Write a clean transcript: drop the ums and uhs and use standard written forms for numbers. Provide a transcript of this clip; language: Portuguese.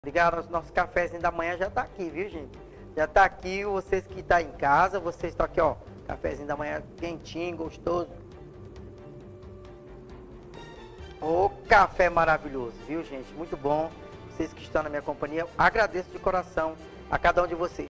Obrigado, nosso cafezinho da manhã já tá aqui, viu, gente? Já tá aqui, vocês que estão em casa, vocês estão aqui, ó. Cafezinho da manhã quentinho, gostoso. Ô, café maravilhoso, viu, gente? Muito bom. Vocês que estão na minha companhia, agradeço de coração a cada um de vocês.